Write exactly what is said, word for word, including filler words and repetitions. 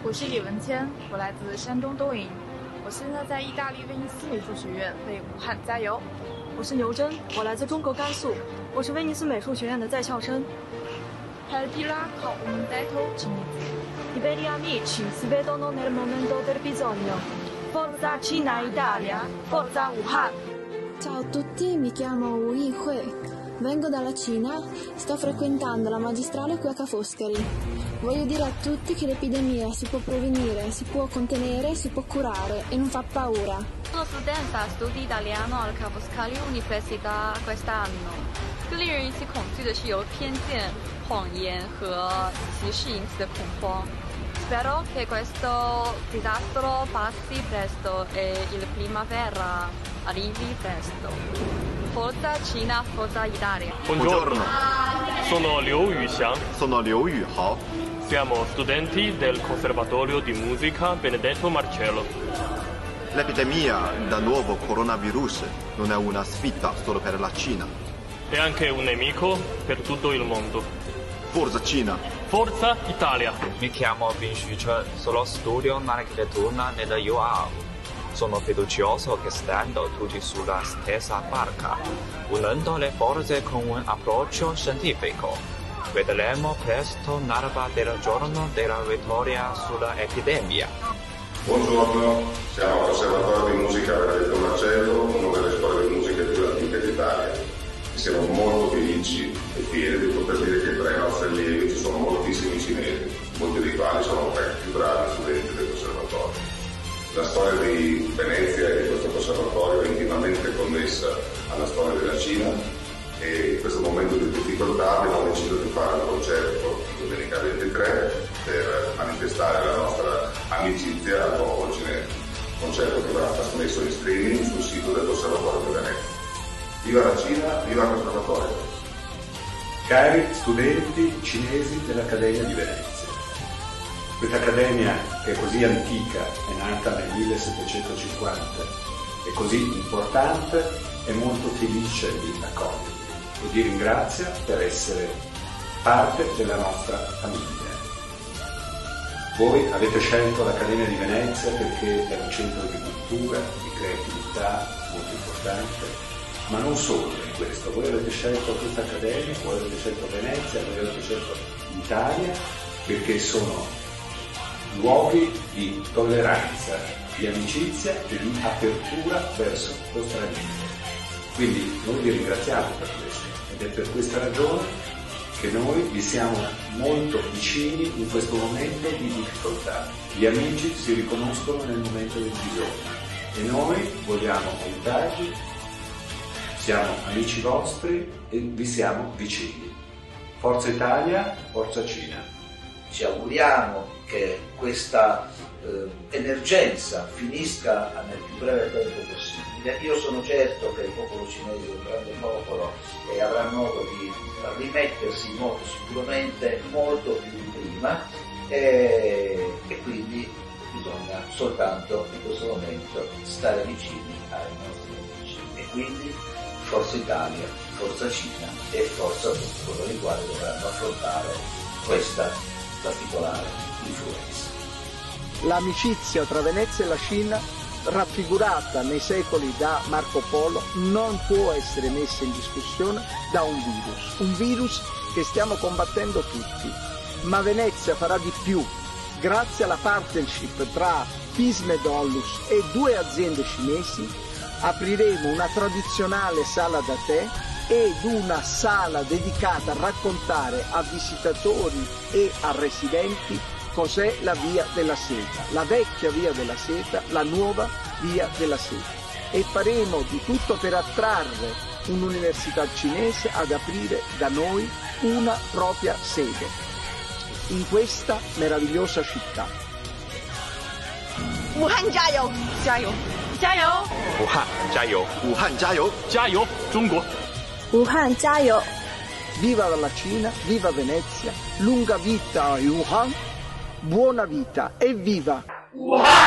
我是李文谦，我来自山东东营，我现在在意大利威尼斯美术学院为武汉加油。 我是牛真，我来自中国甘肃，我是威尼斯美术学院的在校生。 Perdila con un detto cinese. I veri amici si vedono nel momento del bisogno. Forza Cina Italia, forza Wuhan. Ciao a tutti, mi chiamo Wu Yihui. Vengo dalla Cina, sto frequentando la magistrale qui a Ca' Foscari. Voglio dire a tutti che l'epidemia si può prevenire, si può contenere, si può curare e non fa paura. Sono studenta, studio italiano al Ca' Foscari Università quest'anno. 更令人引起恐惧的是由偏见、谎言和歧视引起的恐慌。Spero che questo disastro passi presto e il primavera arrivi presto. Forza Cina, forza Italia. Buongiorno, sono Liu Yuxiang. Sono Liu Yuhao. Siamo studenti del Conservatorio di Musica Benedetto Marcello. L'epidemia del nuovo coronavirus non è una sfida solo per la Cina. È anche un nemico per tutto il mondo. Forza Cina! Forza Italia! Mi chiamo Bin Xuchen, solo studio architettura nella U A U. Sono fiducioso che stando tutti sulla stessa barca, unendo le forze con un approccio scientifico, vedremo presto l'alba del giorno della vittoria sulla epidemia. Buongiorno, siamo al Conservatorio di Musica Benedetto Marcello, una delle scuole di musica più antiche d'Italia. Siamo molto felici e fieri di poter dire che tra i nostri allievi ci sono moltissimi cinesi, molti dei quali sono tra i più bravi studenti del conservatorio. La storia di Venezia e di questo conservatorio è intimamente connessa alla storia della Cina e in questo momento di difficoltà abbiamo deciso di fare un concerto domenica ventitré per manifestare la nostra amicizia al popolo cinese. Un concerto che verrà trasmesso in streaming sul sito del Conservatorio di Venezia. Viva la Cina, viva il Conservatorio! Cari studenti cinesi dell'Accademia di Venezia, questa accademia che è così antica, è nata nel millesettecentocinquanta, è così importante e molto felice di accogliervi e vi ringrazia per essere parte della nostra famiglia. Voi avete scelto l'Accademia di Venezia perché è un centro di cultura, di creatività molto importante. Ma non solo in questo, voi avete scelto questa accademia, voi avete scelto Venezia, voi avete scelto l'Italia perché sono luoghi di tolleranza, di amicizia e di apertura verso lo straniero. Quindi noi vi ringraziamo per questo ed è per questa ragione che noi vi siamo molto vicini in questo momento di difficoltà. Gli amici si riconoscono nel momento del bisogno e noi vogliamo aiutarvi. Siamo amici vostri e vi siamo vicini. Forza Italia, Forza Cina. Ci auguriamo che questa eh, emergenza finisca nel più breve tempo possibile. Io sono certo che il popolo cinese è un grande popolo e avrà modo di rimettersi molto sicuramente, molto più di prima e, e quindi bisogna soltanto in questo momento stare vicini ai nostri amici. E quindi Forza Italia, Forza Cina e Forza tutti coloro i quali dovranno affrontare questa particolare influenza. L'amicizia tra Venezia e la Cina, raffigurata nei secoli da Marco Polo, non può essere messa in discussione da un virus, un virus che stiamo combattendo tutti. Ma Venezia farà di più, grazie alla partnership tra Pisme e Dollus e due aziende cinesi. Apriremo una tradizionale sala da tè ed una sala dedicata a raccontare a visitatori e a residenti cos'è la Via della Seta, la vecchia Via della Seta, la nuova Via della Seta. E faremo di tutto per attrarre un'università cinese ad aprire da noi una propria sede in questa meravigliosa città. Wuhan 加油！加油！加油！ 武汉加油！ 武汉加油！ 加油，中国！ 武汉加油！ Viva la Cina, viva Venezia, lunga vita a Wuhan, buona vita e viva! Wuhan!